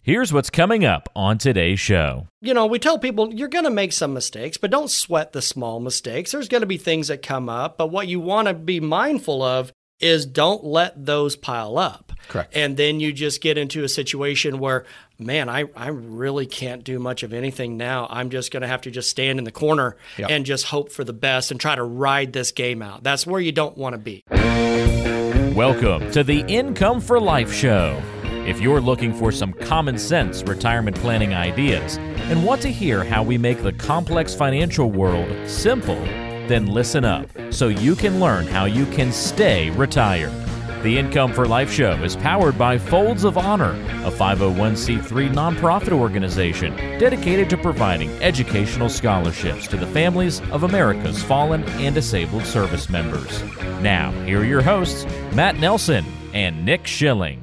Here's what's coming up on today's show. You know, we tell people you're going to make some mistakes, but don't sweat the small mistakes. There's going to be things that come up, but what you want to be mindful of is don't let those pile up. Correct. And then you just get into a situation where, man, I really can't do much of anything now. I'm just going to have to just stand in the corner and just hope for the best and try to ride this game out. That's where you don't want to be. Welcome to the Income for Life Show. If you're looking for some common sense retirement planning ideas and want to hear how we make the complex financial world simple, then listen up so you can learn how you can stay retired. The Income for Life Show is powered by Folds of Honor, a 501c3 nonprofit organization dedicated to providing educational scholarships to the families of America's fallen and disabled service members. Now, here are your hosts, Matt Nelson and Nick Schilling.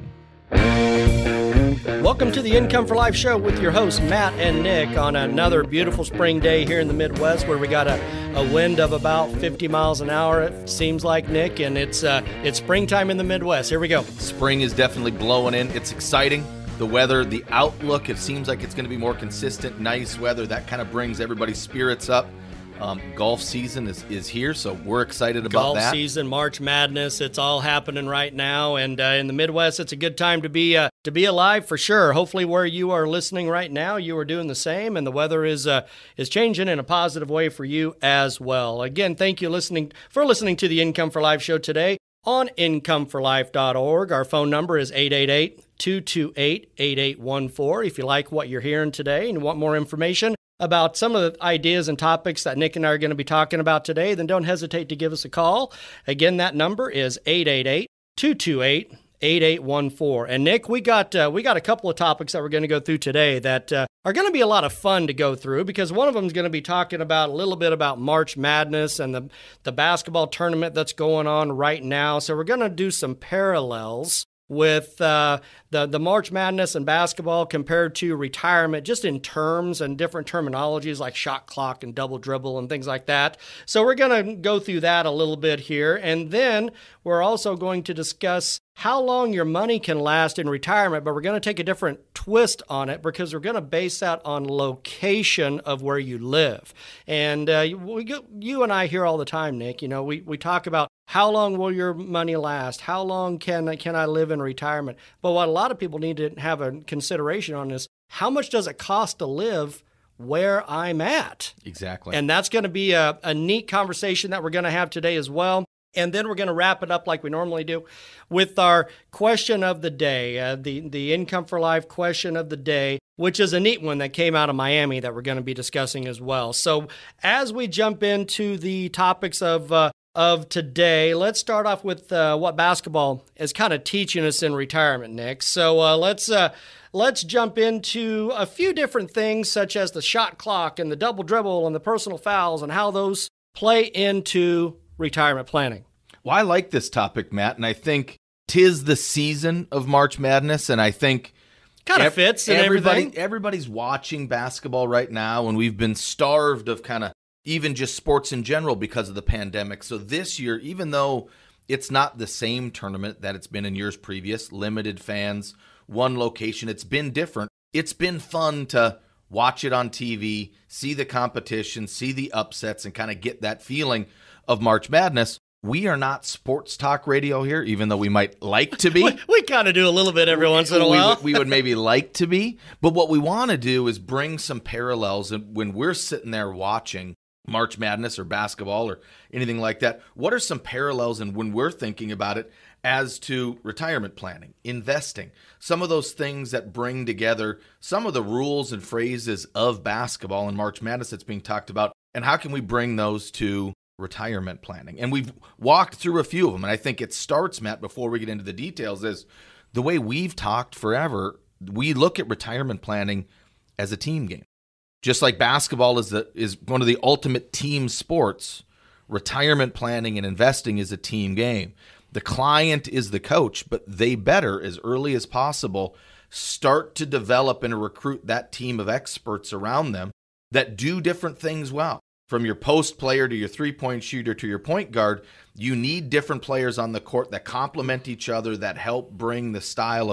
Welcome to the Income for Life Show with your hosts, Matt and Nick, on another beautiful spring day here in the Midwest where we got a wind of about 50 miles an hour, it seems like, Nick, and it's springtime in the Midwest. Here we go. Spring is definitely blowing in. It's exciting. The weather, the outlook, it seems like it's going to be more consistent, nice weather. That kind of brings everybody's spirits up. Golf season is here, so we're excited about that. Golf season, March Madness, it's all happening right now, and in the Midwest, it's a good time to be alive for sure. Hopefully, where you are listening right now, you are doing the same, and the weather is changing in a positive way for you as well. Again, thank you for listening to the Income for Life show today on incomeforlife.org. Our phone number is 888-228-8814. If you like what you're hearing today and want more information about some of the ideas and topics that Nick and I are going to be talking about today, then don't hesitate to give us a call. Again, that number is 888-228-8814. And Nick, we got a couple of topics that we're going to go through today that are going to be a lot of fun to go through, because one of them is going to be talking about a little bit about March Madness and the basketball tournament that's going on right now. So we're going to do some parallels with the March Madness and basketball compared to retirement, just in terms and different terminologies like shot clock and double dribble and things like that. So we're going to go through that a little bit here. And then we're also going to discuss how long your money can last in retirement, but we're going to take a different twist on it because we're going to base that on location of where you live. And you and I hear all the time, Nick, you know, we talk about how long will your money last? How long can I live in retirement? But what a lot of people need to have a consideration on is how much does it cost to live where I'm at? Exactly. And that's going to be a neat conversation that we're going to have today as well. And then we're going to wrap it up like we normally do with our question of the day, the Income for Life question of the day, which is a neat one that came out of Miami that we're going to be discussing as well. So as we jump into the topics of today, let's start off with what basketball is kind of teaching us in retirement, Nick. So let's jump into a few different things, such as the shot clock and the double dribble and the personal fouls and how those play into retirement planning. Well, I like this topic, Matt, and I think 'tis the season of March Madness, and I think kind of fits and everything. Everybody's watching basketball right now, and we've been starved of kind of even just sports in general because of the pandemic. So this year, even though it's not the same tournament that it's been in years previous, limited fans, one location, it's been different. It's been fun to watch it on TV, see the competition, see the upsets, and kind of get that feeling of March Madness. We are not sports talk radio here, even though we might like to be. We kind of do a little bit every once in a while. We would maybe like to be. But what we want to do is bring some parallels. And when we're sitting there watching March Madness or basketball or anything like that, what are some parallels, and when we're thinking about it as to retirement planning, investing, some of those things that bring together some of the rules and phrases of basketball and March Madness that's being talked about, and how can we bring those to retirement planning? And we've walked through a few of them, and I think it starts, Matt, before we get into the details, is the way we've talked forever. We look at retirement planning as a team game. Just like basketball is one of the ultimate team sports, retirement planning and investing is a team game. The client is the coach, but they better, as early as possible, start to develop and recruit that team of experts around them that do different things well. From your post player to your three-point shooter to your point guard, you need different players on the court that complement each other, that help bring the style of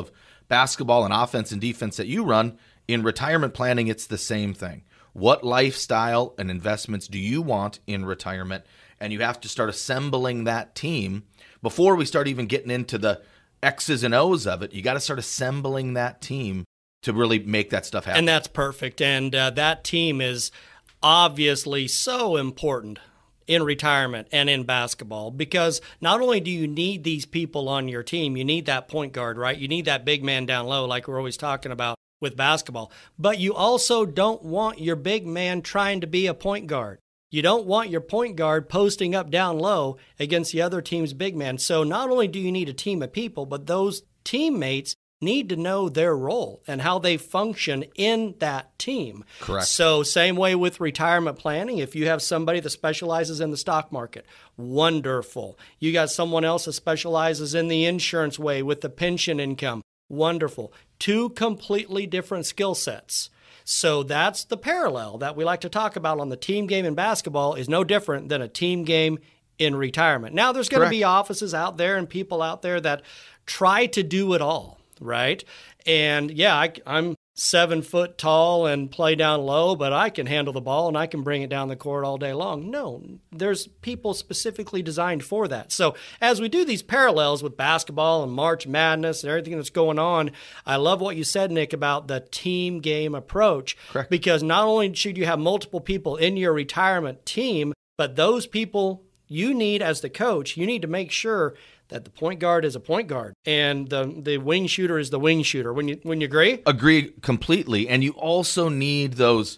basketball and offense and defense that you run, in retirement planning, it's the same thing. What lifestyle and investments do you want in retirement? And you have to start assembling that team before we start even getting into the X's and O's of it. You got to start assembling that team to really make that stuff happen. And that's perfect. And that team is obviously so important in retirement and in basketball, because not only do you need these people on your team, you need that point guard, right? You need that big man down low, like we're always talking about with basketball. But you also don't want your big man trying to be a point guard. You don't want your point guard posting up down low against the other team's big man. So not only do you need a team of people, but those teammates need to know their role and how they function in that team. Correct. So same way with retirement planning. If you have somebody that specializes in the stock market, wonderful. You got someone else that specializes in the insurance way with the pension income, wonderful. Two completely different skill sets. So that's the parallel that we like to talk about on the team game in basketball is no different than a team game in retirement. Now, there's going to be offices out there and people out there that try to do it all, right? And yeah, I'm 7 foot tall and play down low, but I can handle the ball and I can bring it down the court all day long. No, there's people specifically designed for that. So as we do these parallels with basketball and March Madness and everything that's going on, I love what you said, Nick, about the team game approach. Correct. Because not only should you have multiple people in your retirement team, but those people you need as the coach, you need to make sure that the point guard is a point guard and the wing shooter is the wing shooter. When you agree? Agree completely. And you also need those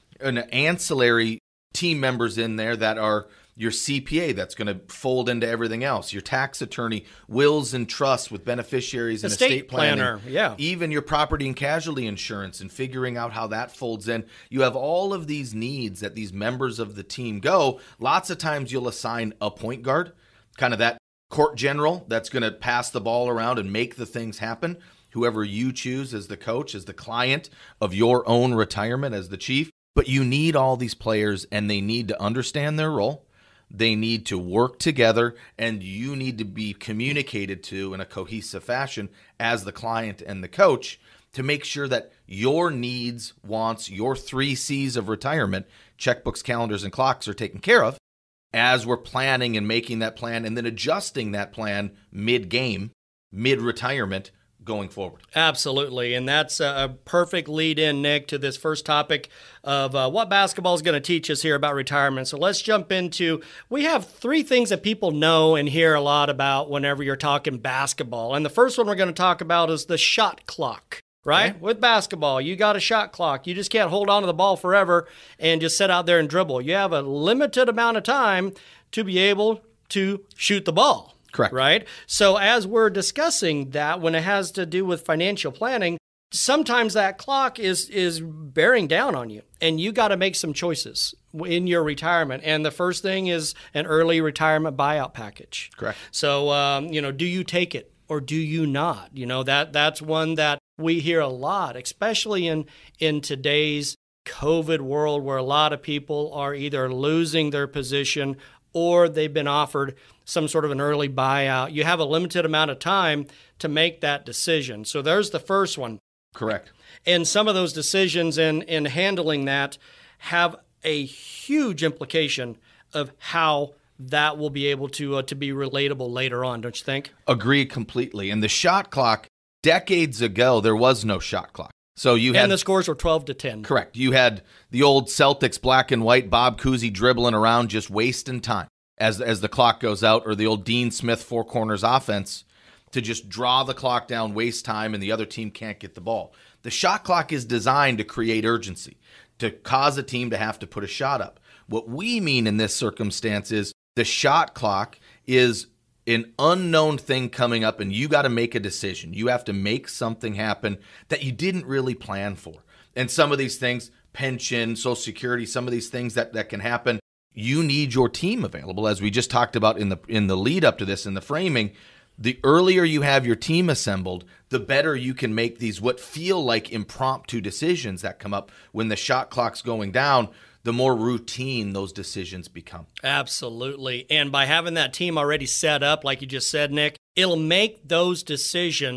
ancillary team members in there that are your CPA that's going to fold into everything else, your tax attorney, wills and trusts with beneficiaries and estate planner, yeah, even your property and casualty insurance and figuring out how that folds in. You have all of these needs that these members of the team go. Lots of times you'll assign a point guard, kind of that court general that's going to pass the ball around and make the things happen. Whoever you choose as the coach, as the client of your own retirement, as the chief. But you need all these players, and they need to understand their role. They need to work together, and you need to be communicated to in a cohesive fashion as the client and the coach to make sure that your needs, wants, your 3 C's of retirement, checkbooks, calendars, and clocks, are taken care of as we're planning and making that plan and then adjusting that plan mid-game, mid-retirement going forward. Absolutely. And that's a perfect lead in, Nick, to this first topic of what basketball is going to teach us here about retirement. So let's jump into, we have 3 things that people know and hear a lot about whenever you're talking basketball. And the first one we're going to talk about is the shot clock. Right? Okay. With basketball, you got a shot clock. You just can't hold on to the ball forever and just sit out there and dribble. You have a limited amount of time to be able to shoot the ball. Correct. Right? So as we're discussing that, when it has to do with financial planning, sometimes that clock is bearing down on you, and you got to make some choices in your retirement. And the first thing is an early retirement buyout package. Correct. So, do you take it or do you not? That's one that we hear a lot, especially in today's COVID world, where a lot of people are either losing their position or they've been offered some sort of an early buyout. You have a limited amount of time to make that decision. So there's the first one. Correct. And some of those decisions in handling that have a huge implication of how that will be able to be relatable later on, don't you think? Agree completely. And the shot clock, decades ago, there was no shot clock. So you had, and the scores were 12-10. Correct. You had the old Celtics black and white, Bob Cousy dribbling around, just wasting time as the clock goes out, or the old Dean Smith four corners offense to just draw the clock down, waste time, and the other team can't get the ball. The shot clock is designed to create urgency, to cause a team to have to put a shot up. What we mean in this circumstance is the shot clock is an unknown thing coming up, and you got to make a decision. You have to make something happen that you didn't really plan for. And some of these things, pension, Social Security, some of these things that can happen, you need your team available. As we just talked about in the lead up to this, in the framing, the earlier you have your team assembled, the better you can make these what feel like impromptu decisions that come up when the shot clock's going down. The more routine those decisions become. Absolutely. And by having that team already set up, like you just said, Nick, it'll make those decisions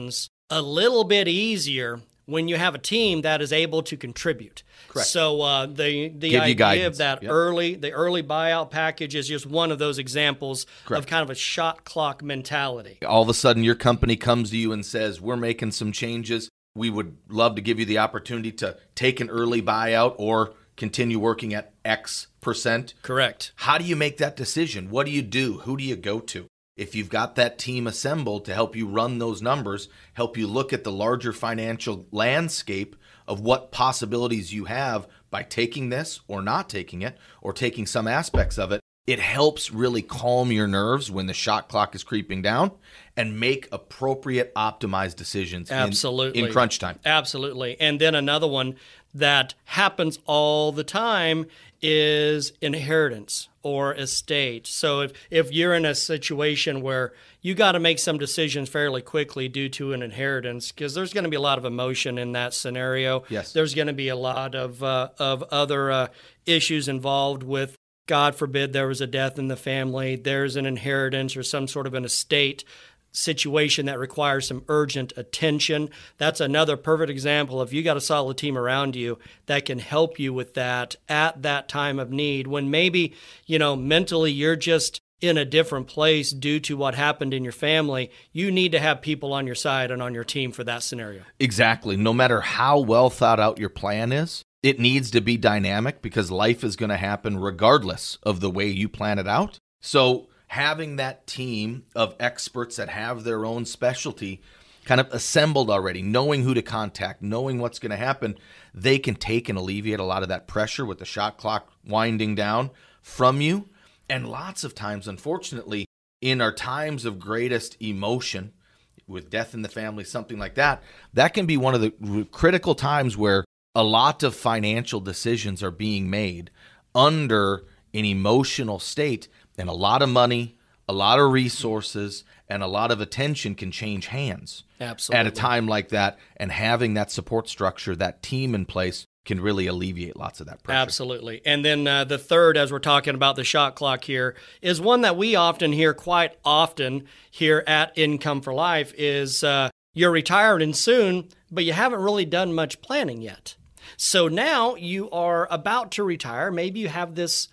a little bit easier when you have a team that is able to contribute. Correct. So the Give you idea guidance. of that Yep. the early buyout package is just one of those examples Correct. of kind of a shot clock mentality. All of a sudden, your company comes to you and says, we're making some changes. We would love to give you the opportunity to take an early buyout or continue working at X percent. Correct. How do you make that decision? What do you do? Who do you go to? If you've got that team assembled to help you run those numbers, help you look at the larger financial landscape of what possibilities you have by taking this or not taking it, or taking some aspects of it, it helps really calm your nerves when the shot clock is creeping down and make appropriate, optimized decisions Absolutely. in crunch time. Absolutely. And then another one that happens all the time is inheritance or estate. So if you're in a situation where you got to make some decisions fairly quickly due to an inheritance, because there's going to be a lot of emotion in that scenario. Yes. There's going to be a lot of other issues involved with, God forbid, there was a death in the family, there's an inheritance or some sort of an estate situation that requires some urgent attention. That's another perfect example of you got a solid team around you that can help you with that at that time of need, when maybe, mentally you're just in a different place due to what happened in your family. You need to have people on your side and on your team for that scenario. Exactly. No matter how well thought out your plan is, it needs to be dynamic, because life is going to happen regardless of the way you plan it out. So having that team of experts that have their own specialty kind of assembled already, knowing who to contact, knowing what's going to happen, they can take and alleviate a lot of that pressure with the shot clock winding down from you. And lots of times, unfortunately, in our times of greatest emotion, with death in the family, something like that, that can be one of the critical times where a lot of financial decisions are being made under an emotional state, and a lot of money, a lot of resources, and a lot of attention can change hands. Absolutely. At a time like that, and having that support structure, that team in place, can really alleviate lots of that pressure. Absolutely. And then the third, as we're talking about the shot clock here, is one that we often hear quite often here at Income for Life is you're retiring soon, but you haven't really done much planning yet. So now you are about to retire. Maybe you have this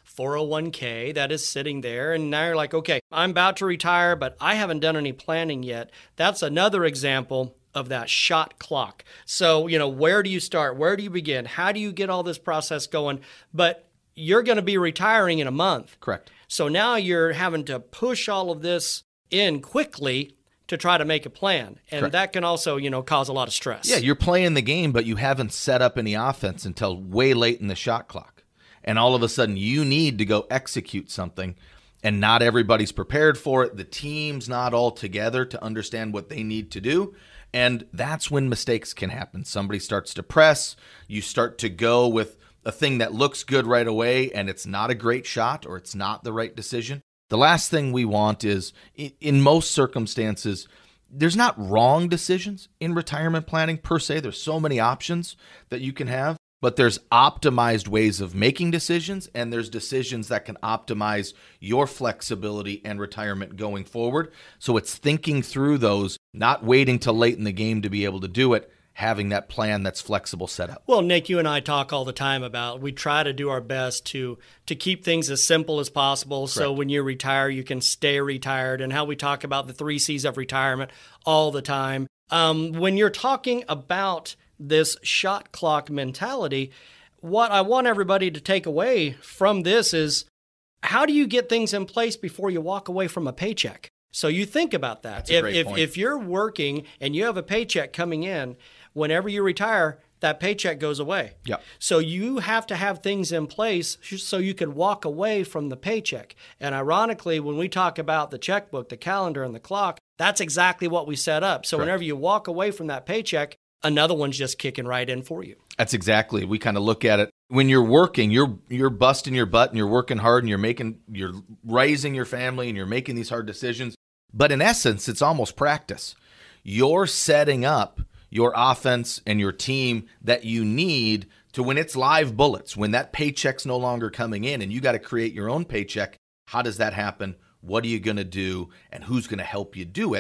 401k that is sitting there, and now you're like, okay, I'm about to retire, but I haven't done any planning yet. That's another example of that shot clock. So, where do you start? Where do you begin? How do you get all this process going? But you're going to be retiring in a month. Correct. So now you're having to push all of this in quickly to try to make a plan. And Correct. that can also, cause a lot of stress. Yeah, you're playing the game, but you haven't set up any offense until way late in the shot clock. And all of a sudden, you need to go execute something, and not everybody's prepared for it. The team's not all together to understand what they need to do. And that's when mistakes can happen. Somebody starts to press. You start to go with a thing that looks good right away, and it's not a great shot, or it's not the right decision. The last thing we want is, in most circumstances, there's not wrong decisions in retirement planning per se. There's so many options that you can have, but there's optimized ways of making decisions, and there's decisions that can optimize your flexibility and retirement going forward. So it's thinking through those, not waiting till late in the game to be able to do it, having that plan that's flexible set up. Well, Nick, you and I talk all the time about, we try to do our best to keep things as simple as possible. So when you retire, you can stay retired, and how we talk about the 3 C's of retirement all the time. When you're talking about this shot clock mentality, what I want everybody to take away from this is, how do you get things in place before you walk away from a paycheck? So you think about that. That's a great point. If you're working and you have a paycheck coming in, whenever you retire, that paycheck goes away. Yep. So you have to have things in place so you can walk away from the paycheck. And ironically, when we talk about the checkbook, the calendar, and the clock, that's exactly what we set up. So whenever you walk away from that paycheck, another one's just kicking right in for you. That's exactly. We kind of look at it. When you're working, you're busting your butt, and you're working hard, and you're raising your family, and you're making these hard decisions. But in essence, it's almost practice. You're setting up your offense and your team that you need to, when it's live bullets, when that paycheck's no longer coming in and you got to create your own paycheck. How does that happen? What are you going to do? And who's going to help you do it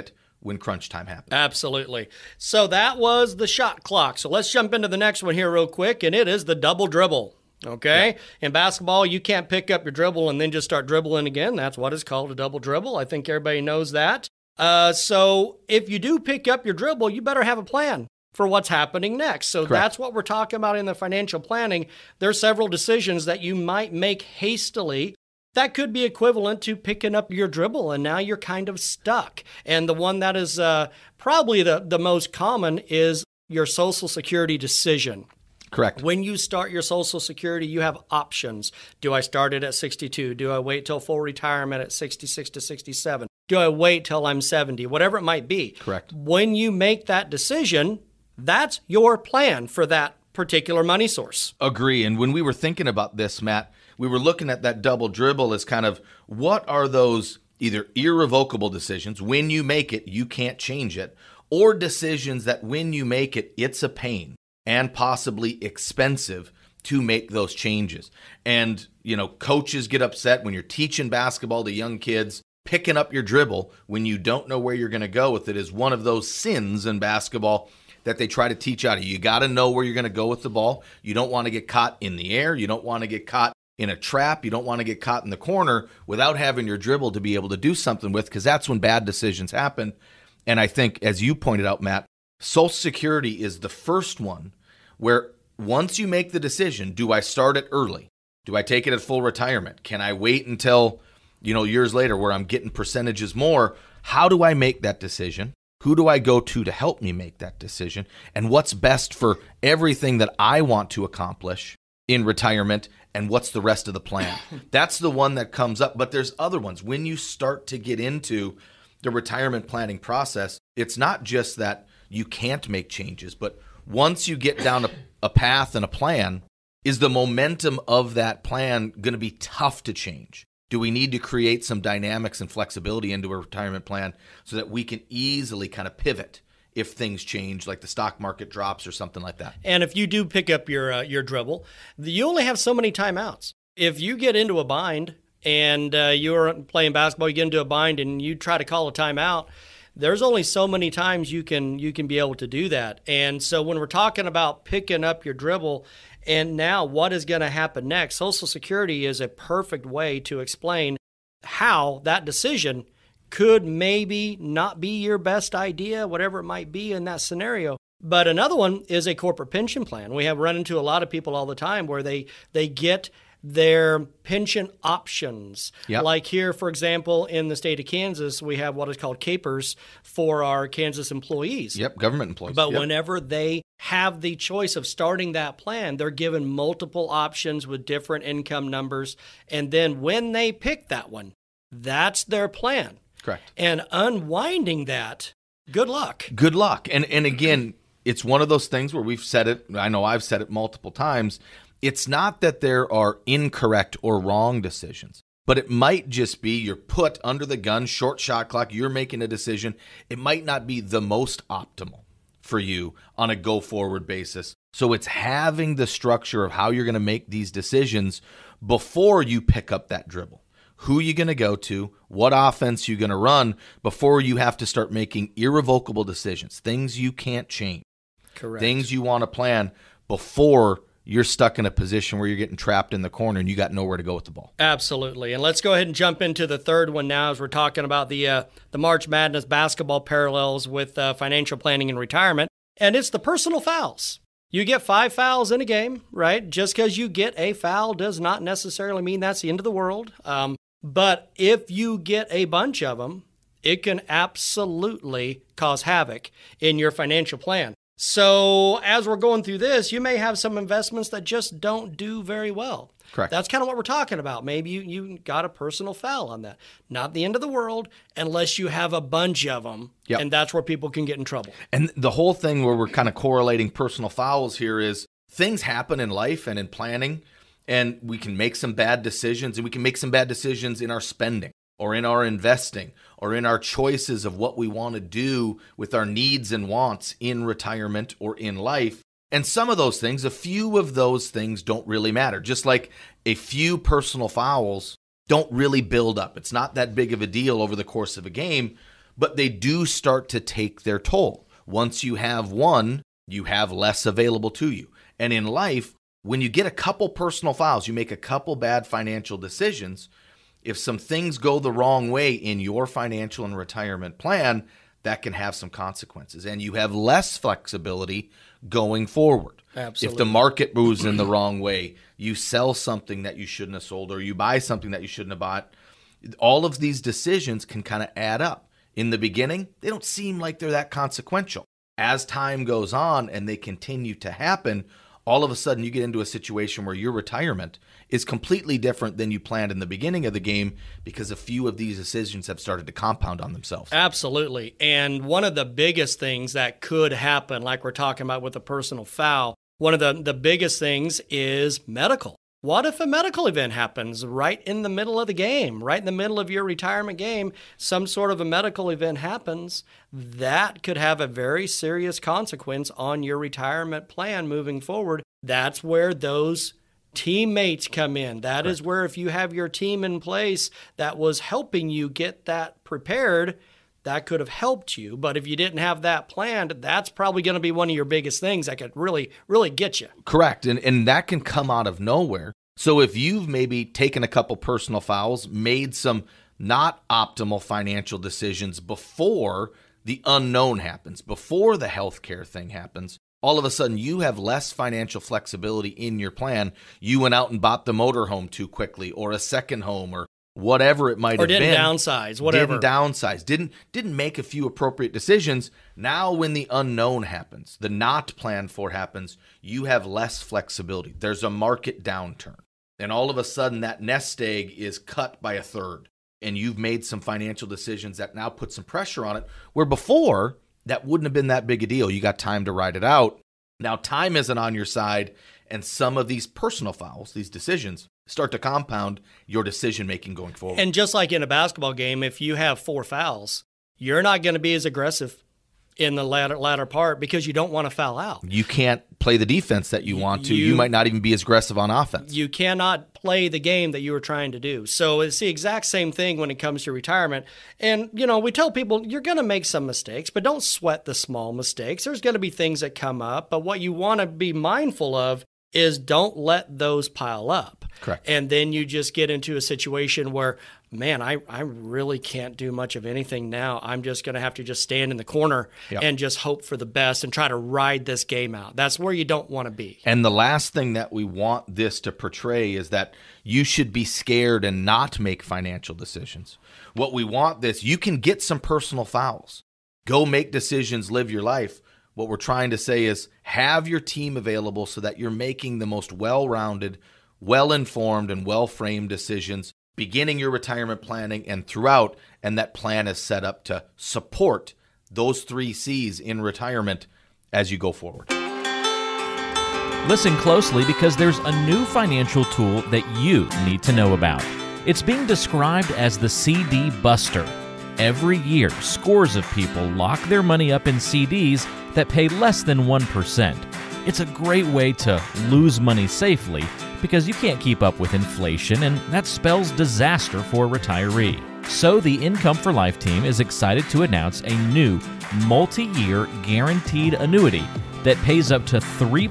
when crunch time happens. Absolutely. So that was the shot clock. So let's jump into the next one here real quick, and it is the double dribble. Okay? Yeah. In basketball, you can't pick up your dribble and then just start dribbling again. That's what is called a double dribble. I think everybody knows that. So if you do pick up your dribble, you better have a plan for what's happening next. So Correct. That's what we're talking about in the financial planning. There's several decisions that you might make hastily that could be equivalent to picking up your dribble, and now you're kind of stuck. And the one that is probably the most common is your Social Security decision. Correct. When you start your Social Security, you have options. Do I start it at 62? Do I wait till full retirement at 66 to 67? Do I wait till I'm 70? Whatever it might be. Correct. When you make that decision, that's your plan for that particular money source. Agree. And when we were thinking about this, Matt, we were looking at that double dribble as kind of what are those either irrevocable decisions, when you make it, you can't change it, or decisions that when you make it, it's a pain and possibly expensive to make those changes. And, coaches get upset when you're teaching basketball to young kids. Picking up your dribble when you don't know where you're going to go with it is one of those sins in basketball that they try to teach out of you. You got to know where you're going to go with the ball. You don't want to get caught in the air. You don't want to get caught in a trap. You don't want to get caught in the corner without having your dribble to be able to do something with, because that's when bad decisions happen. And I think, as you pointed out, Matt, Social Security is the first one where once you make the decision, do I start it early? Do I take it at full retirement? Can I wait until, years later where I'm getting percentages more? How do I make that decision? Who do I go to help me make that decision? And what's best for everything that I want to accomplish in retirement? And what's the rest of the plan? That's the one that comes up. But there's other ones. When you start to get into the retirement planning process, it's not just that you can't make changes, but once you get down a path and a plan, is the momentum of that plan going to be tough to change? Do we need to create some dynamics and flexibility into a retirement plan so that we can easily kind of pivot if things change, like the stock market drops or something like that? And if you do pick up your dribble, you only have so many timeouts. If you get into a bind and you're playing basketball, you get into a bind and you try to call a timeout, there's only so many times you can be able to do that. And so when we're talking about picking up your dribble and now what is going to happen next, Social Security is a perfect way to explain how that decision could maybe not be your best idea, whatever it might be in that scenario. But another one is a corporate pension plan. We have run into a lot of people all the time where they get their pension options. Yep. Like here, for example, in the state of Kansas, we have what is called capers for our Kansas employees. Yep, government employees. But whenever they have the choice of starting that plan, they're given multiple options with different income numbers. And then when they pick that one, that's their plan. Correct. And unwinding that, good luck. Good luck. And again, it's one of those things where we've said it, I know I've said it multiple times, it's not that there are incorrect or wrong decisions, but it might just be you're put under the gun, short shot clock, you're making a decision. It might not be the most optimal for you on a go-forward basis. So it's having the structure of how you're going to make these decisions before you pick up that dribble. Who you going to go to, what offense you going to run before you have to start making irrevocable decisions, things you can't change. Correct. Things you want to plan before you're stuck in a position where you're getting trapped in the corner and you got nowhere to go with the ball. Absolutely. And let's go ahead and jump into the third one now as we're talking about the March Madness basketball parallels with financial planning and retirement. And it's the personal fouls. You get 5 fouls in a game, right? Just because you get a foul does not necessarily mean that's the end of the world. But if you get a bunch of them, it can absolutely cause havoc in your financial plan. So as we're going through this, you may have some investments that just don't do very well. Correct. That's kind of what we're talking about. Maybe you got a personal foul on that. Not the end of the world unless you have a bunch of them, Yep. And that's where people can get in trouble. And the whole thing where we're kind of correlating personal fouls here is things happen in life and in planning, and we can make some bad decisions, and we can make some bad decisions in our spending or in our investing or in our choices of what we want to do with our needs and wants in retirement or in life. And some of those things, a few of those things don't really matter. Just like a few personal fouls don't really build up. It's not that big of a deal over the course of a game. but they do start to take their toll. Once you have one, you have less available to you. And in life, when you get a couple personal fouls, you make a couple bad financial decisions, if some things go the wrong way in your financial and retirement plan, that can have some consequences. And you have less flexibility going forward. Absolutely. If the market moves in the wrong way, you sell something that you shouldn't have sold, or you buy something that you shouldn't have bought, all of these decisions can kind of add up. In the beginning, they don't seem like they're that consequential. As time goes on and they continue to happen, all of a sudden you get into a situation where your retirement is completely different than you planned in the beginning of the game because a few of these decisions have started to compound on themselves. Absolutely. And one of the biggest things that could happen, like we're talking about with a personal foul, one of the biggest things is medical. What if a medical event happens right in the middle of the game, right in the middle of your retirement game, some sort of a medical event happens? That could have a very serious consequence on your retirement plan moving forward. That's where those teammates come in. That is where, if you have your team in place that was helping you get that prepared, that could have helped you. But if you didn't have that planned, that's probably going to be one of your biggest things that could really, really get you. Correct. And that can come out of nowhere. So if you've maybe taken a couple personal fouls, made some not optimal financial decisions before the unknown happens, before the healthcare thing happens, all of a sudden you have less financial flexibility in your plan. You went out and bought the motorhome too quickly, or a second home, or whatever it might have been. Or didn't downsize, whatever. Didn't make a few appropriate decisions. Now when the unknown happens, the not planned for happens, you have less flexibility. There's a market downturn. And all of a sudden that nest egg is cut by a third. And you've made some financial decisions that now put some pressure on it, where before that wouldn't have been that big a deal. You got time to ride it out. Now time isn't on your side, and some of these personal fouls, these decisions, start to compound your decision-making going forward. And just like in a basketball game, if you have 4 fouls, you're not going to be as aggressive in the latter part because you don't want to foul out. You can't play the defense that you want to. You might not even be as aggressive on offense. You cannot play the game that you were trying to do. So it's the exact same thing when it comes to retirement. And, we tell people you're going to make some mistakes, but don't sweat the small mistakes. There's going to be things that come up, but what you want to be mindful of is don't let those pile up. Correct. And then you just get into a situation where, man, I really can't do much of anything now. I'm just going to have to just stand in the corner and just hope for the best and try to ride this game out. That's where you don't want to be. And the last thing that we want this to portray is that you should be scared and not make financial decisions. What we want this, you can get some personal fouls. Go make decisions, live your life. What we're trying to say is have your team available so that you're making the most well-rounded, well-informed, and well-framed decisions beginning your retirement planning and throughout, and that plan is set up to support those 3 C's in retirement as you go forward. Listen closely because there's a new financial tool that you need to know about. It's being described as the CD Buster. Every year, scores of people lock their money up in CDs that pay less than 1%. It's a great way to lose money safely because you can't keep up with inflation, and that spells disaster for a retiree. So the Income for Life team is excited to announce a new multi-year guaranteed annuity that pays up to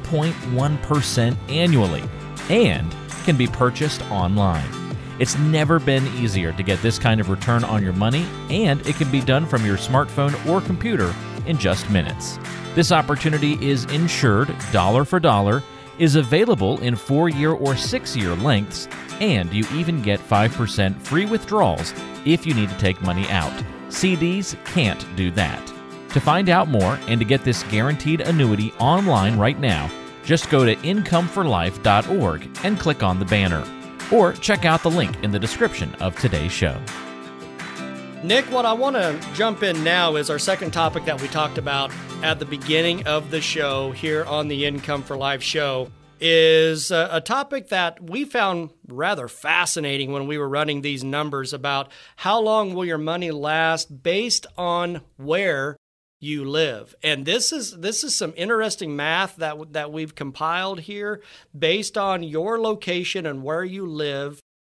3.1% annually and can be purchased online. It's never been easier to get this kind of return on your money, and it can be done from your smartphone or computer in just minutes. This opportunity is insured dollar for dollar, is available in 4-year or 6-year lengths, and you even get 5% free withdrawals if you need to take money out. CDs can't do that. To find out more and to get this guaranteed annuity online right now, just go to incomeforlife.org and click on the banner, or check out the link in the description of today's show. Nick, what I want to jump in now is our second topic that we talked about at the beginning of the show here on the Income for Life show is a topic that we found rather fascinating when we were running these numbers about how long will your money last based on where you live. And this is some interesting math that we've compiled here based on your location and where you live.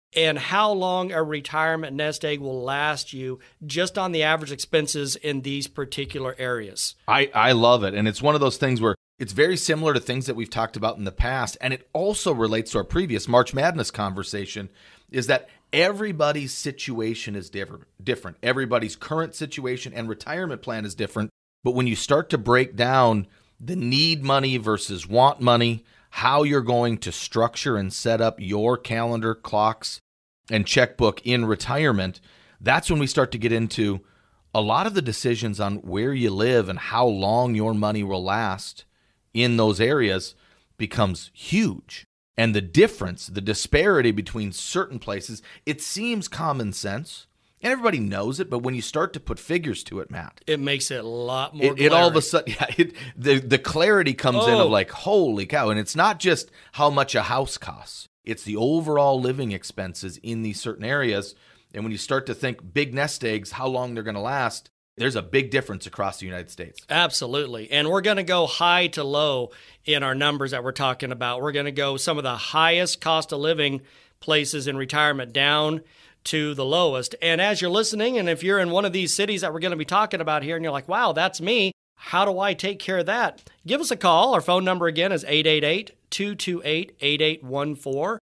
and how long a retirement nest egg will last you just on the average expenses in these particular areas. I love it. And it's one of those things where it's very similar to things that we've talked about in the past. And it also relates to our previous March Madness conversation, is that everybody's situation is different. Everybody's current situation and retirement plan is different. But when you start to break down the need money versus want money, how you're going to structure and set up your calendar, clocks, and checkbook in retirement, that's when we start to get into a lot of the decisions on where you live and how long your money will last in those areas becomes huge. And the difference, the disparity between certain places, it seems common sense. And everybody knows it, but when you start to put figures to it, Matt, it makes it a lot more it all of a sudden, the clarity comes in of like, holy cow. And it's not just how much a house costs. It's the overall living expenses in these certain areas. And when you start to think big nest eggs, how long they're going to last, there's a big difference across the United States. Absolutely. And we're going to go high to low in our numbers that we're talking about. We're going to go some of the highest cost of living places in retirement down to the lowest. And as you're listening, and if you're in one of these cities that we're going to be talking about here, and you're like, wow, that's me, how do I take care of that? Give us a call. Our phone number again is 888-228-8814,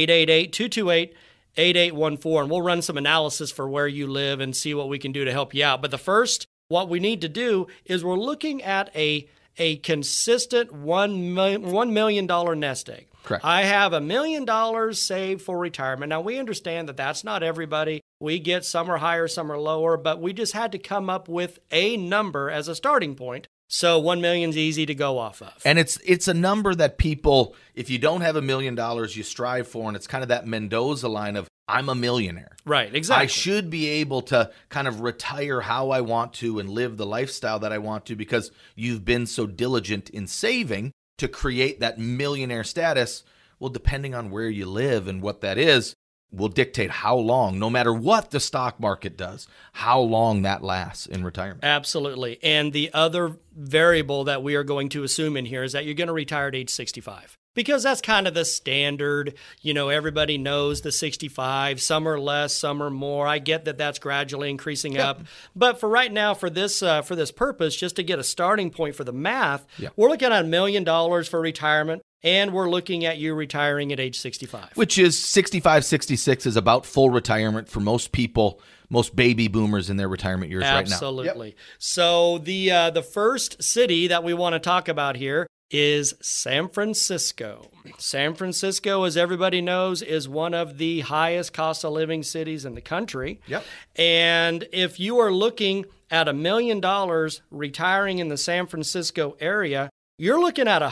888-228-8814, and we'll run some analysis for where you live and see what we can do to help you out. But the first, what we need to do is we're looking at a consistent $1 million nest egg. Correct. I have $1 million saved for retirement. Now, we understand that that's not everybody. We get some are higher, some are lower, but we just had to come up with a number as a starting point. So $1 million is easy to go off of. And it's a number that people, if you don't have $1 million, you strive for, and it's kind of that Mendoza line of, I'm a millionaire. Right, exactly. I should be able to kind of retire how I want to and live the lifestyle that I want to because you've been so diligent in saving to create that millionaire status. Well, depending on where you live and what that is, will dictate how long, no matter what the stock market does, how long that lasts in retirement. Absolutely. And the other variable that we are going to assume in here is that you're going to retire at age 65. Because that's kind of the standard, everybody knows the 65, some are less, some are more. I get that that's gradually increasing up. But for right now, for this purpose, just to get a starting point for the math, we're looking at $1 million for retirement, and we're looking at you retiring at age 65. Which is 65, 66 is about full retirement for most people, most baby boomers in their retirement years right now. Absolutely. Yep. So the first city that we want to talk about here is San Francisco. San Francisco, as everybody knows, is one of the highest cost of living cities in the country. Yep. And if you are looking at $1 million retiring in the San Francisco area, you're looking at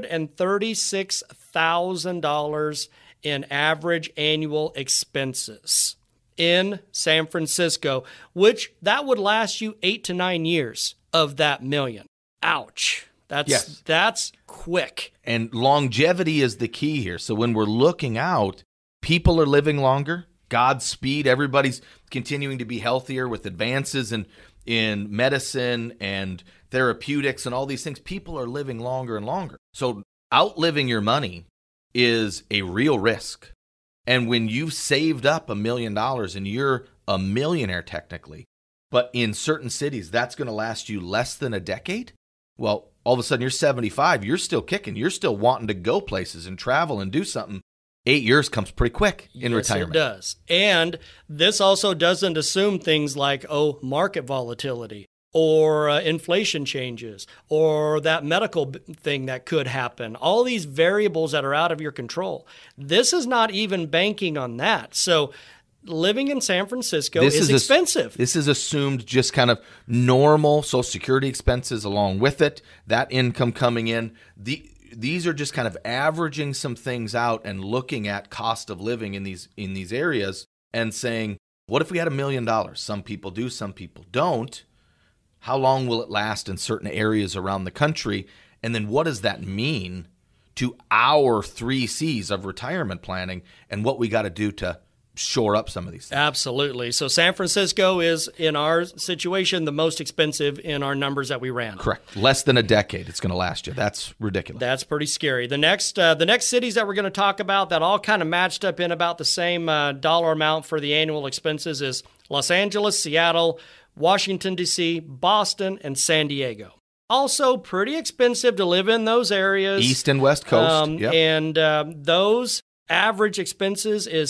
$136,000 in average annual expenses in San Francisco, which that would last you 8 to 9 years of that million. Ouch. That's quick. And longevity is the key here. So when we're looking out, people are living longer. Godspeed. Everybody's continuing to be healthier with advances in medicine and therapeutics and all these things. People are living longer and longer. So outliving your money is a real risk. And when you've saved up $1 million and you're a millionaire technically, but in certain cities, that's going to last you less than a decade. Well, all of a sudden you're 75, you're still kicking, you're still wanting to go places and travel and do something. 8 years comes pretty quick in retirement. Yes, it does. And this also doesn't assume things like, market volatility or inflation changes or that medical thing that could happen. All these variables that are out of your control. This is not even banking on that. So living in San Francisco is expensive. This is assumed just kind of normal Social Security expenses along with it, that income coming in. These are just kind of averaging some things out and looking at cost of living in these areas and saying, what if we had $1 million? Some people do, some people don't. How long will it last in certain areas around the country? And then what does that mean to our 3 C's of retirement planning and what we got to do to shore up some of these things. Absolutely. So San Francisco is, in our situation, the most expensive in our numbers that we ran. Correct. Less than a decade it's going to last you. That's ridiculous. That's pretty scary. The next cities that we're going to talk about that all kind of matched up in about the same dollar amount for the annual expenses is Los Angeles, Seattle, Washington, D.C., Boston, and San Diego. Also pretty expensive to live in those areas. East and West Coast. And those average expenses is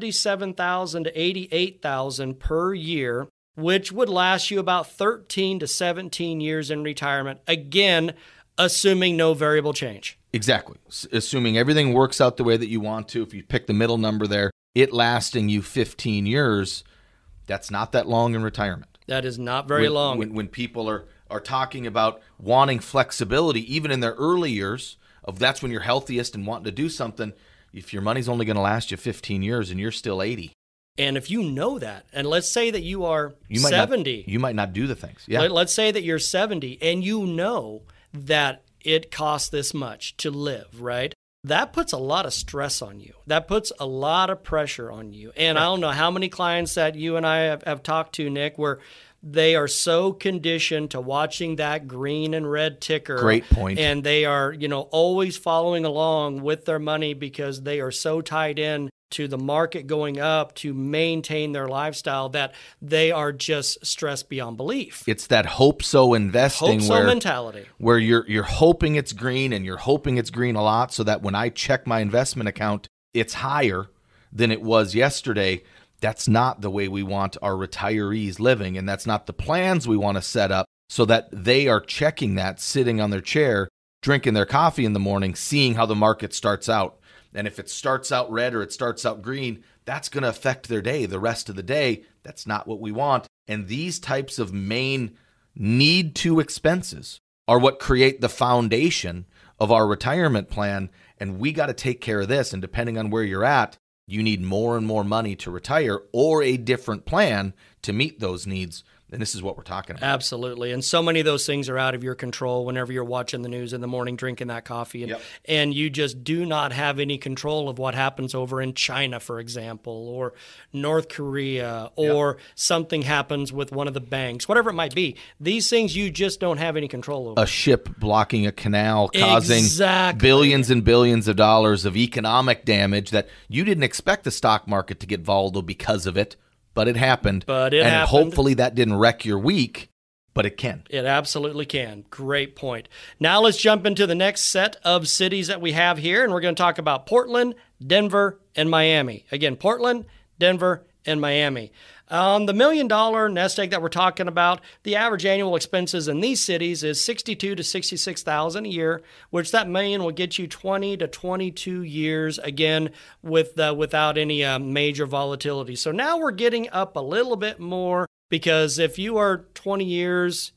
$77,000 to $88,000 per year, which would last you about 13 to 17 years in retirement. Again, assuming no variable change. Exactly. Assuming everything works out the way that you want to. If you pick the middle number there, it lasting you 15 years, that's not that long in retirement. That is not very long. When people are talking about wanting flexibility, even in their early years, of that's when you're healthiest and wanting to do something, if your money's only going to last you 15 years and you're still 80. And if you know that, and let's say that you are 70. You might not do the things. Yeah. Let's say that you're 70 and you know that it costs this much to live, right? That puts a lot of stress on you. That puts a lot of pressure on you. And I don't know how many clients that you and I have talked to, Nick, where they are so conditioned to watching that green and red ticker. Great point. And they are, always following along with their money because they are so tied in to the market going up to maintain their lifestyle that they are just stressed beyond belief. It's that hope-so investing mentality. Where you're hoping it's green and you're hoping it's green a lot so that when I check my investment account, it's higher than it was yesterday. That's not the way we want our retirees living, and that's not the plans we want to set up so that they are checking that, sitting on their chair, drinking their coffee in the morning, seeing how the market starts out. And if it starts out red or it starts out green, that's going to affect their day. The rest of the day, that's not what we want. And these types of main need-to expenses are what create the foundation of our retirement plan, and we got to take care of this. And depending on where you're at, you need more and more money to retire or a different plan to meet those needs. And this is what we're talking about. Absolutely. And so many of those things are out of your control whenever you're watching the news in the morning, drinking that coffee. And you just do not have any control of what happens over in China, for example, or North Korea, or something happens with one of the banks, whatever it might be. These things you just don't have any control over. A ship blocking a canal causing billions and billions of dollars of economic damage that you didn't expect the stock market to get volatile because of it. But it happened. And hopefully that didn't wreck your week, but it can. It absolutely can. Great point. Now let's jump into the next set of cities that we have here, and we're going to talk about Portland, Denver, and Miami. Again, Portland, Denver, and Miami. On the $1 million nest egg that we're talking about, the average annual expenses in these cities is $62,000 to $66,000 a year, which that million will get you 20 to 22 years, again, without any major volatility. So now we're getting up a little bit more, because if you are 20 years,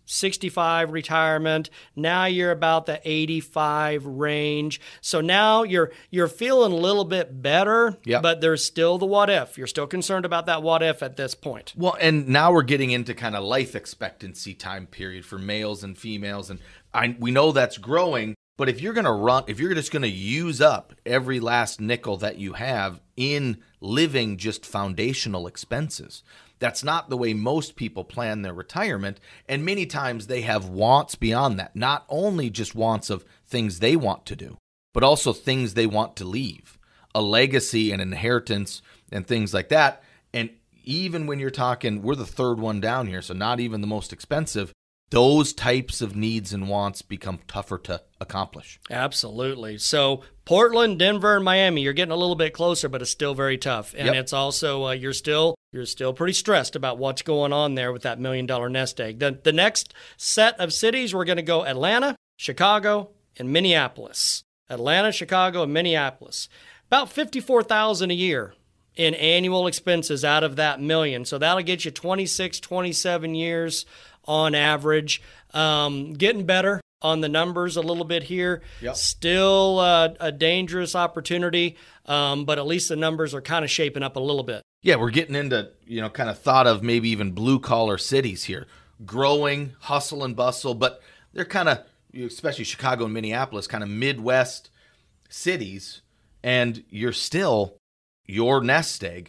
65 retirement, now you're about the 85 range. So now you're feeling a little bit better, but there's still the what if. You're still concerned about that what if at this point. Well, and now we're getting into kind of life expectancy time period for males and females, and we know that's growing. But if you're just going to use up every last nickel that you have in living just foundational expenses, that's not the way most people plan their retirement. And many times they have wants beyond that, not only just wants of things they want to do, but also things they want to leave, a legacy and inheritance and things like that. And even when you're talking, we're the third one down here, so not even the most expensive, those types of needs and wants become tougher to accomplish. Absolutely. So Portland, Denver, and Miami, you're getting a little bit closer, but it's still very tough. And it's also, you're still pretty stressed about what's going on there with that $1 million nest egg. The next set of cities, we're going to go Atlanta, Chicago, and Minneapolis. Atlanta, Chicago, and Minneapolis. About $54,000 a year in annual expenses out of that million. So that'll get you 26, 27 years on average. Getting better on the numbers a little bit here. Still a dangerous opportunity, but at least the numbers are kind of shaping up a little bit. Yeah, we're getting into, kind of thought of maybe even blue-collar cities here. Growing, hustle and bustle, but they're kind of, especially Chicago and Minneapolis, kind of Midwest cities, and your nest egg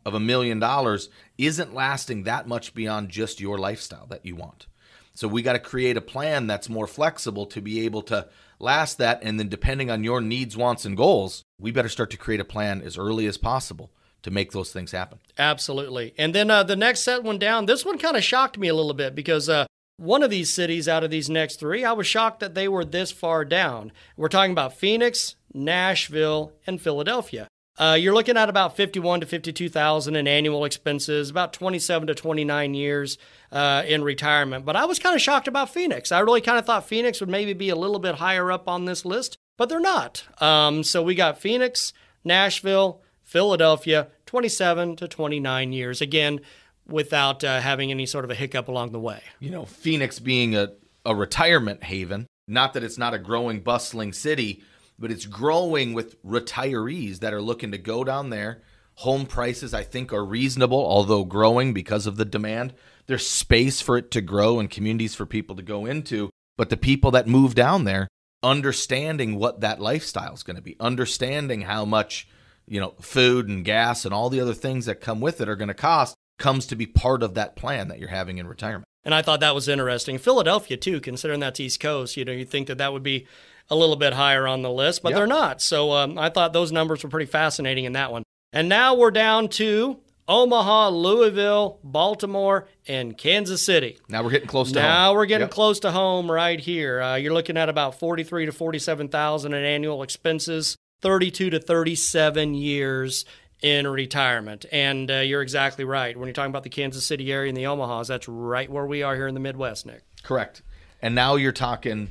of $1 million isn't lasting that much beyond just your lifestyle that you want. So we got to create a plan that's more flexible to be able to last that. And then depending on your needs, wants, and goals, we better start to create a plan as early as possible to make those things happen. Absolutely. And then the next set one down, this one kind of shocked me a little bit because one of these cities out of these next three, I was shocked that they were this far down. We're talking about Phoenix, Nashville, and Philadelphia. You're looking at about 51 to 52,000 in annual expenses, about 27 to 29 years in retirement. But I was kind of shocked about Phoenix. I really kind of thought Phoenix would maybe be a little bit higher up on this list, but they're not. So we got Phoenix, Nashville, Philadelphia, 27 to 29 years. Again, without having any sort of a hiccup along the way. You know, Phoenix being a retirement haven, not that it's not a growing, bustling city, but it's growing with retirees that are looking to go down there. Home prices, I think, are reasonable, although growing because of the demand. There's space for it to grow and communities for people to go into. But the people that move down there, understanding what that lifestyle is going to be, understanding how much, food and gas and all the other things that come with it are going to cost, comes to be part of that plan that you're having in retirement. And I thought that was interesting. Philadelphia, too, considering that's East Coast, you think that would be a little bit higher on the list, but they're not. So I thought those numbers were pretty fascinating in that one. And now we're down to Omaha, Louisville, Baltimore, and Kansas City. Now we're getting close to home. Now we're getting close to home right here. You're looking at about 43 to 47,000 in annual expenses, 32 to 37 years in retirement. And you're exactly right. When you're talking about the Kansas City area and the Omahas, that's right where we are here in the Midwest, Nick. Correct. And now you're talking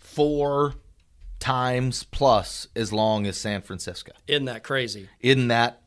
4 times plus as long as San Francisco. Isn't that crazy? Isn't that,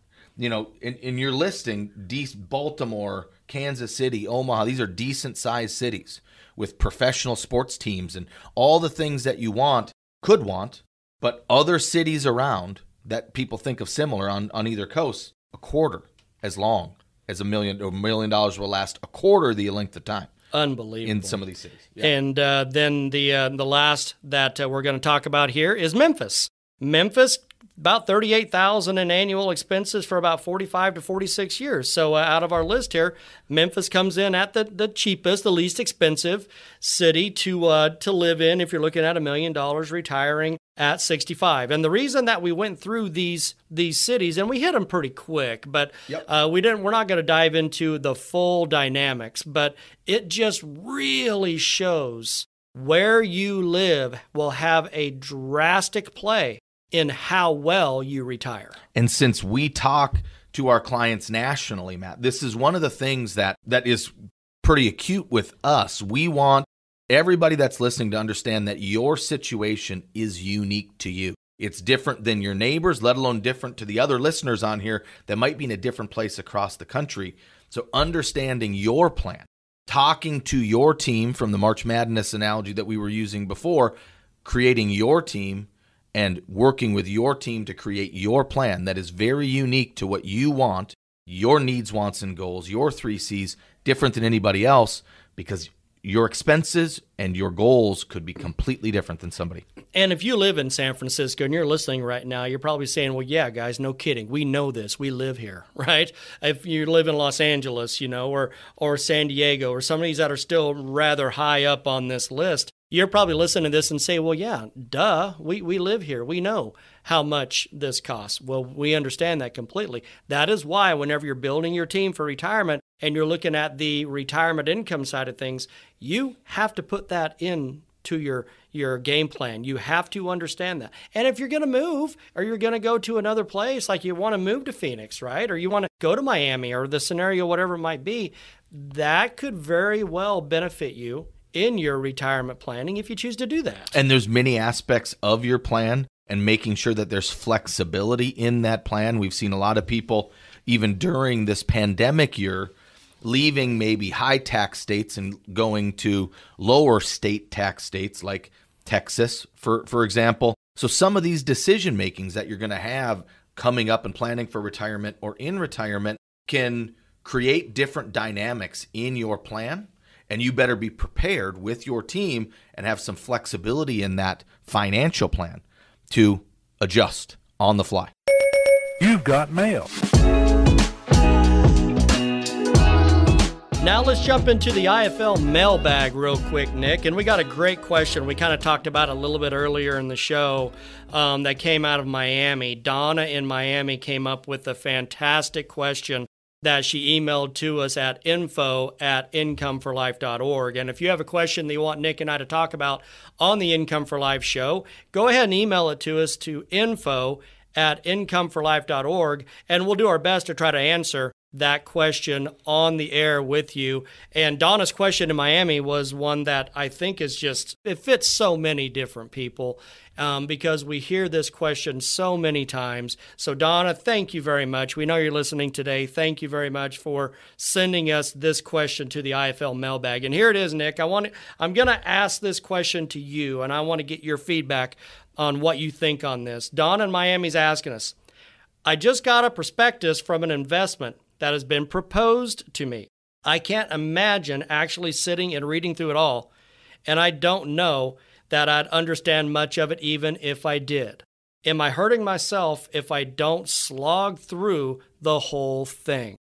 in your listing, Baltimore, Kansas City, Omaha, these are decent-sized cities with professional sports teams and all the things that you could want, but other cities around that people think of similar on either coast, a quarter as long as $1 million will last a quarter the length of time. Unbelievable. In some of these cities. Yeah. And then the last that we're going to talk about here is Memphis. Memphis, about 38,000 in annual expenses for about 45 to 46 years. So out of our list here, Memphis comes in at the cheapest, the least expensive city to live in if you're looking at $1 million retiring at 65. And the reason that we went through these cities, and we hit them pretty quick, but we're not going to dive into the full dynamics, but it just really shows where you live will have a drastic play in how well you retire. And since we talk to our clients nationally, Matt, this is one of the things that is pretty acute with us. We want everybody that's listening to understand that your situation is unique to you. It's different than your neighbors, let alone different to the other listeners on here that might be in a different place across the country. So understanding your plan, talking to your team from the March Madness analogy that we were using before, creating your team and working with your team to create your plan that is very unique to what you want, your needs, wants, and goals, your 3 C's, different than anybody else, because your expenses and your goals could be completely different than somebody. And if you live in San Francisco and you're listening right now, you're probably saying, well, yeah, guys, no kidding. We know this. We live here, right? If you live in Los Angeles, or San Diego, or some of these that are still rather high up on this list, you're probably listening to this and say, well, yeah, duh, we live here. We know how much this costs. Well, we understand that completely. That is why whenever you're building your team for retirement and you're looking at the retirement income side of things, you have to put that into your game plan. You have to understand that. And if you're going to move or you're going to go to another place, like you want to move to Phoenix, right? Or you want to go to Miami or the scenario, whatever it might be, that could very well benefit you in your retirement planning if you choose to do that. And there's many aspects of your plan and making sure that there's flexibility in that plan. We've seen a lot of people, even during this pandemic year, leaving maybe high tax states and going to lower state tax states like Texas, for example. So some of these decision makings that you're going to have coming up and planning for retirement or in retirement can create different dynamics in your plan. And you better be prepared with your team and have some flexibility in that financial plan to adjust on the fly. You've got mail. Now let's jump into the IFL mailbag real quick, Nick. And we got a great question. We kind of talked about it a little bit earlier in the show that came out of Miami. Donna in Miami came up with a fantastic question that she emailed to us at info@incomeforlife.org. And if you have a question that you want Nick and I to talk about on the Income for Life show, go ahead and email it to us to info@incomeforlife.org, and we'll do our best to try to answer that question on the air with you. And Donna's question in Miami was one that I think is just, it fits so many different people because we hear this question so many times. So Donna, thank you very much. We know you're listening today. Thank you very much for sending us this question to the IFL mailbag. And here it is, Nick. I'm going to ask this question to you, and I want to get your feedback on what you think on this. Donna in Miami's asking us, I just got a prospectus from an investment that has been proposed to me. I can't imagine actually sitting and reading through it all, and I don't know that I'd understand much of it even if I did. Am I hurting myself if I don't slog through the whole thing?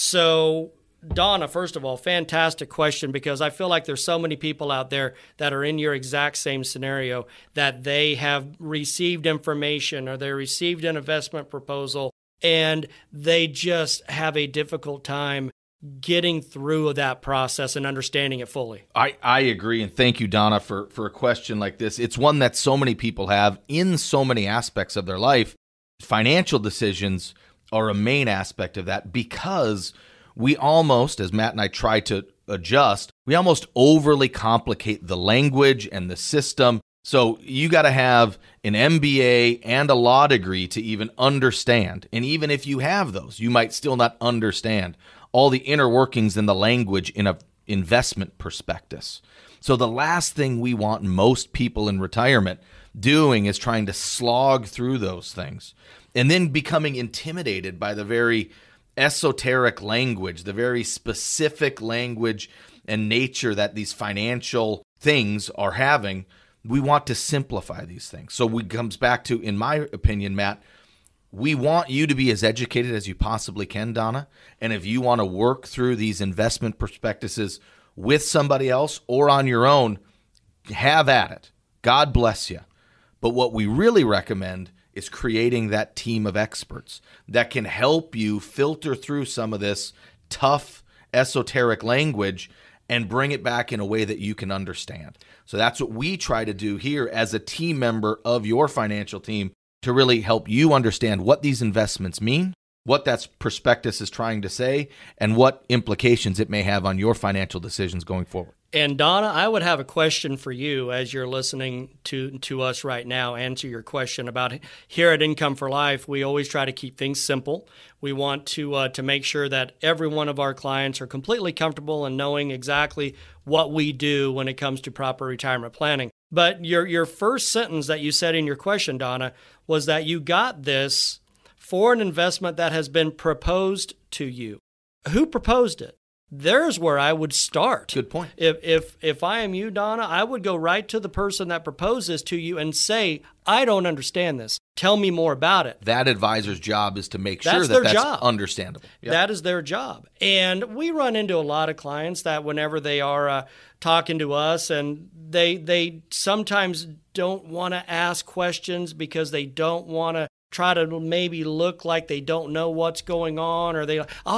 So, Donna, first of all, fantastic question, because I feel like there's so many people out there that are in your exact same scenario, that they have received information or they received an investment proposal and they just have a difficult time getting through that process and understanding it fully. I agree, and thank you, Donna, for a question like this. It's one that so many people have in so many aspects of their life. Financial decisions are a main aspect of that because we almost, as Matt and I try to adjust, we almost overly complicate the language and the system. So you got to have an MBA and a law degree to even understand. And even if you have those, you might still not understand all the inner workings in the language in an investment prospectus. So the last thing we want most people in retirement doing is trying to slog through those things and then becoming intimidated by the very esoteric language, the very specific language and nature that these financial things are having. We want to simplify these things. So it comes back to, in my opinion, Matt, we want you to be as educated as you possibly can, Donna. And if you want to work through these investment prospectuses with somebody else or on your own, have at it. God bless you. But what we really recommend is creating that team of experts that can help you filter through some of this tough, esoteric language and bring it back in a way that you can understand. So that's what we try to do here as a team member of your financial team, to really help you understand what these investments mean, what that prospectus is trying to say, and what implications it may have on your financial decisions going forward. And Donna, I would have a question for you as you're listening to us right now, answer your question about here at Income for Life. We always try to keep things simple. We want to make sure that every one of our clients are completely comfortable in knowing exactly what we do when it comes to proper retirement planning. But your first sentence that you said in your question, Donna, was that you got this for an investment that has been proposed to you. Who proposed it? There's where I would start. Good point. If I am you, Donna, I would go right to the person that proposed this to you and say, I don't understand this. Tell me more about it. That advisor's job is to make sure that's understandable. Yep. That is their job. And we run into a lot of clients that whenever they are talking to us, and they sometimes don't want to ask questions because they don't want to try to maybe look like they don't know what's going on, or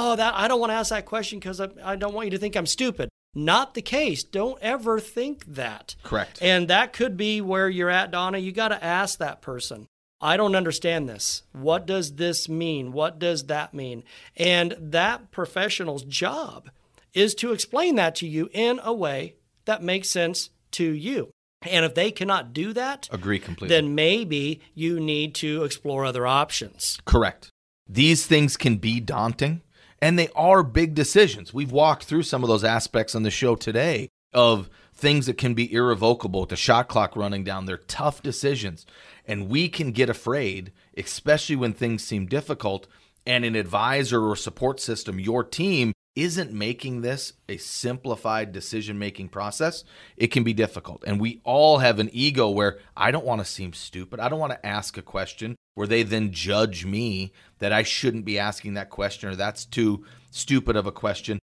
I don't want to ask that question because I don't want you to think I'm stupid. Not the case. Don't ever think that. Correct. And that could be where you're at, Donna. You got to ask that person, I don't understand this. What does this mean? What does that mean? And that professional's job is to explain that to you in a way that makes sense to you. And if they cannot do that, agree completely, then maybe you need to explore other options. Correct. These things can be daunting, and they are big decisions. We've walked through some of those aspects on the show today of things that can be irrevocable, with the shot clock running down. They're tough decisions, and we can get afraid, especially when things seem difficult, and an advisor or support system, your team, isn't making this a simplified decision-making process. It can be difficult. And we all have an ego where I don't want to seem stupid. I don't want to ask a question where they then judge me that I shouldn't be asking that question, or that's too stupid of a question.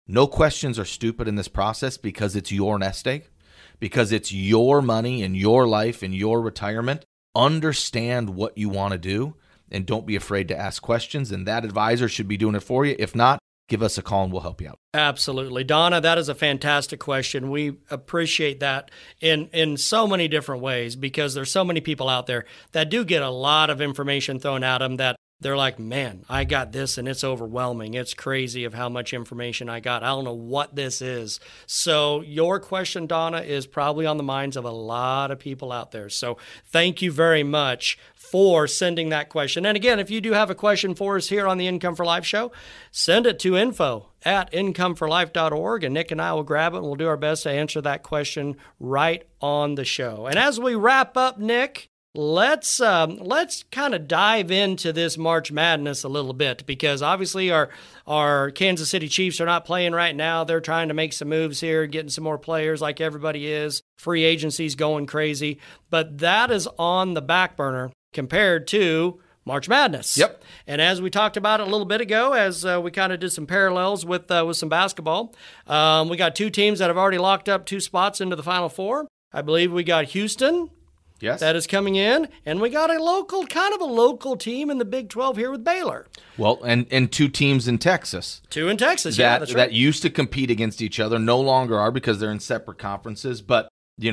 No questions are stupid in this process because it's your nest egg, because it's your money and your life and your retirement. Understand what you want to do and don't be afraid to ask questions. And that advisor should be doing it for you. If not, give us a call and we'll help you out. Absolutely. Donna, that is a fantastic question. We appreciate that in so many different ways because there's so many people out there that do get a lot of information thrown at them that they're like, man, I got this and it's overwhelming. It's crazy of how much information I got. I don't know what this is. So your question, Donna, is probably on the minds of a lot of people out there. So thank you very much for sending that question. And again, if you do have a question for us here on the Income for Life show, send it to info@incomeforlife.org, and Nick and I will grab it and we'll do our best to answer that question right on the show. And as we wrap up, Nick, let's kind of dive into this March Madness a little bit because obviously our Kansas City Chiefs are not playing right now. They're trying to make some moves here, getting some more players like everybody is. Free agency's going crazy, but that is on the back burner compared to March Madness. Yep. And as we talked about it a little bit ago, as we kind of did some parallels with some basketball, we got two teams that have already locked up 2 spots into the Final Four. I believe we got Houston. Yes. That is coming in, and we got a local team in the Big 12 here with Baylor. Well, and 2 teams in Texas. 2 in Texas, that, yeah, that's right. That used to compete against each other, no longer are because they're in separate conferences. But,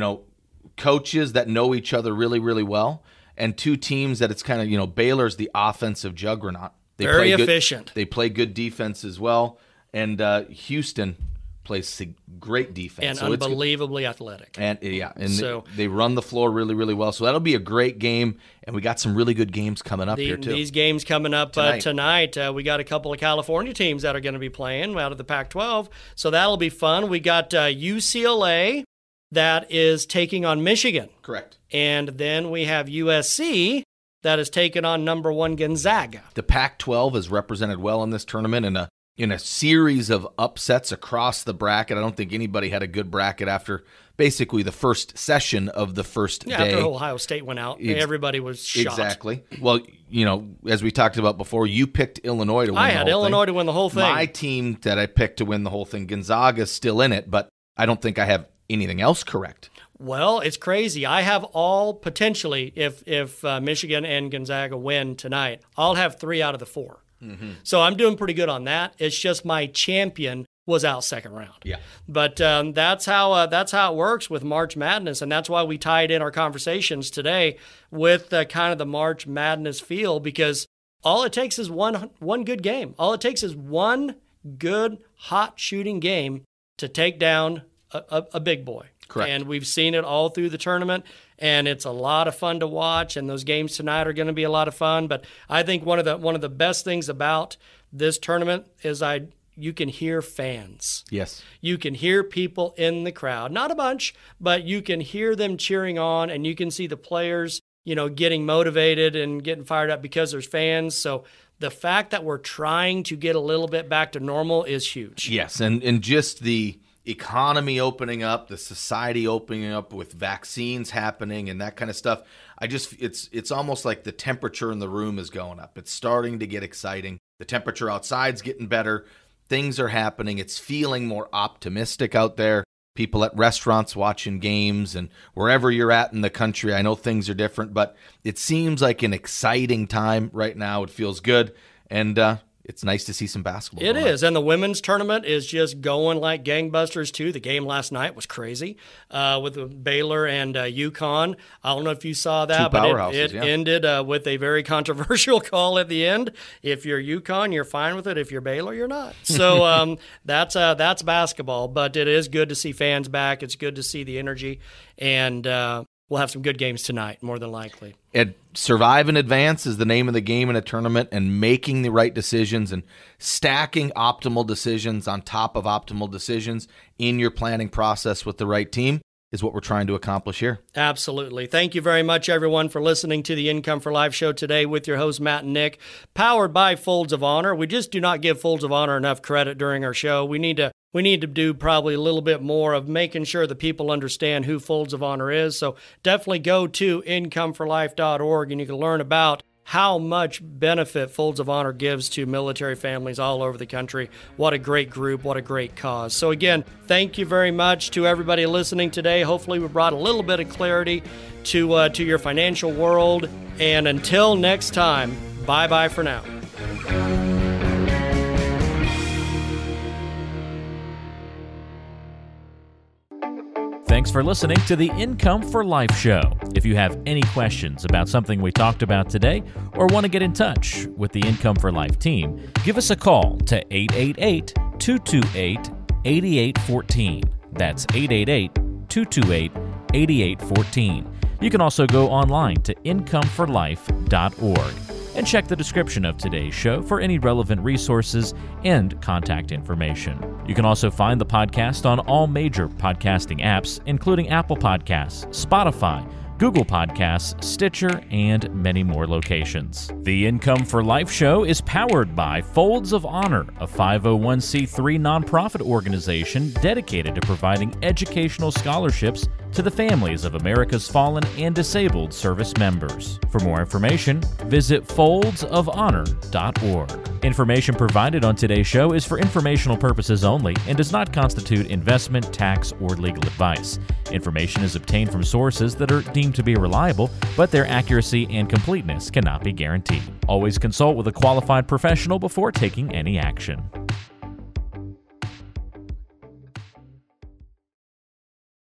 coaches that know each other really, really well, and 2 teams that it's kind of, Baylor's the offensive juggernaut. Very efficient. They play good defense as well, and Houston plays great defense. And unbelievably athletic. And so they run the floor really, really well. So that'll be a great game, and we got some really good games coming up here too. These games coming up tonight. We got a couple of California teams that are going to be playing out of the Pac-12, so that'll be fun. We got UCLA that is taking on Michigan. Correct. And then we have USC that is taking on number 1 Gonzaga. The Pac-12 is represented well in this tournament in a series of upsets across the bracket. I don't think anybody had a good bracket after basically the first session of the first day. After Ohio State went out, everybody was shocked. Exactly. Well, as we talked about before, you picked Illinois to win the whole thing. I had Illinois to win the whole thing. My team that I picked to win the whole thing, Gonzaga's still in it, but I don't think I have anything else correct. Well, it's crazy. I have all potentially, if Michigan and Gonzaga win tonight, I'll have 3 out of the 4. Mm-hmm. So I'm doing pretty good on that. It's just my champion was out second round. Yeah. But that's how it works with March Madness, and that's why we tied in our conversations today with kind of the March Madness feel, because all it takes is one good game. All it takes is one good hot shooting game to take down a big boy. Correct. And we've seen it all through the tournament, and it's a lot of fun to watch, and those games tonight are going to be a lot of fun. But I think one of the best things about this tournament is you can hear fans. Yes. You can hear people in the crowd. Not a bunch, but you can hear them cheering on, and you can see the players, getting motivated and getting fired up because there's fans. So the fact that we're trying to get a little bit back to normal is huge. Yes, and just the economy opening up, the society opening up with vaccines happening and that kind of stuff. It's almost like the temperature in the room is going up. It's starting to get exciting. The temperature outside's getting better. Things are happening. It's feeling more optimistic out there. People at restaurants watching games, and wherever you're at in the country, I know things are different, but it seems like an exciting time right now. It feels good, and it's nice to see some basketball. It is, and the women's tournament is just going like gangbusters, too. The game last night was crazy with Baylor and UConn. I don't know if you saw that, but it ended with a very controversial call at the end. If you're UConn, you're fine with it. If you're Baylor, you're not. So that's basketball, but it is good to see fans back. It's good to see the energy, and we'll have some good games tonight, more than likely. And survive and advance is the name of the game in a tournament, and making the right decisions and stacking optimal decisions on top of optimal decisions in your planning process with the right team is what we're trying to accomplish here. Absolutely. Thank you very much, everyone, for listening to the Income for Life show today with your hosts, Matt and Nick, powered by Folds of Honor. We just do not give Folds of Honor enough credit during our show. We need to do probably a little bit more of making sure that people understand who Folds of Honor is. So definitely go to incomeforlife.org, and you can learn about how much benefit Folds of Honor gives to military families all over the country. What a great group, what a great cause. So again, thank you very much to everybody listening today. Hopefully we brought a little bit of clarity to your financial world. And until next time, bye-bye for now. Thanks for listening to the Income for Life show. If you have any questions about something we talked about today or want to get in touch with the Income for Life team, give us a call to 888-228-8814. That's 888-228-8814. You can also go online to incomeforlife.org and check the description of today's show for any relevant resources and contact information. You can also find the podcast on all major podcasting apps, including Apple Podcasts, Spotify, Google Podcasts, Stitcher, and many more locations. The Income for Life show is powered by Folds of Honor, a 501c3 nonprofit organization dedicated to providing educational scholarships to the families of America's fallen and disabled service members. For more information, visit foldsofhonor.org. Information provided on today's show is for informational purposes only and does not constitute investment, tax, or legal advice. Information is obtained from sources that are deemed to be reliable, but their accuracy and completeness cannot be guaranteed. Always consult with a qualified professional before taking any action.